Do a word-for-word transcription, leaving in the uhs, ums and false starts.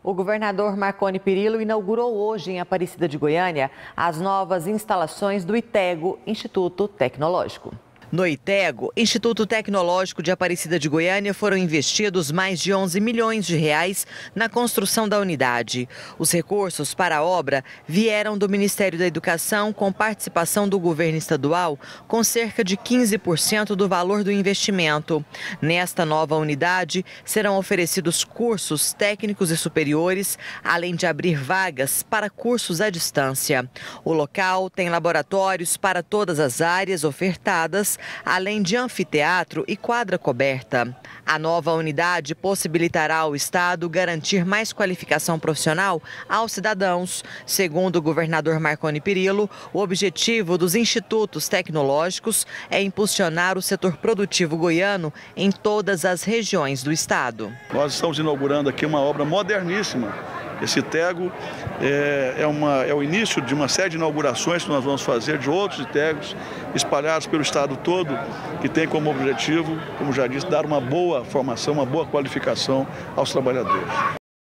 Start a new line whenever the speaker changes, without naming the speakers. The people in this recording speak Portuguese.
O governador Marconi Perillo inaugurou hoje em Aparecida de Goiânia as novas instalações do ITEGO, Instituto Tecnológico. No ITEGO, Instituto Tecnológico de Aparecida de Goiânia, foram investidos mais de onze milhões de reais na construção da unidade. Os recursos para a obra vieram do Ministério da Educação, com participação do governo estadual, com cerca de quinze por cento do valor do investimento. Nesta nova unidade, serão oferecidos cursos técnicos e superiores, além de abrir vagas para cursos à distância. O local tem laboratórios para todas as áreas ofertadas, além de anfiteatro e quadra coberta. A nova unidade possibilitará ao Estado garantir mais qualificação profissional aos cidadãos. Segundo o governador Marconi Perillo, o objetivo dos institutos tecnológicos é impulsionar o setor produtivo goiano em todas as regiões do Estado.
Nós estamos inaugurando aqui uma obra moderníssima. Esse ITEGO é, é, uma, é o início de uma série de inaugurações que nós vamos fazer de outros ITEGOs espalhados pelo estado todo, que tem como objetivo, como já disse, dar uma boa formação, uma boa qualificação aos trabalhadores.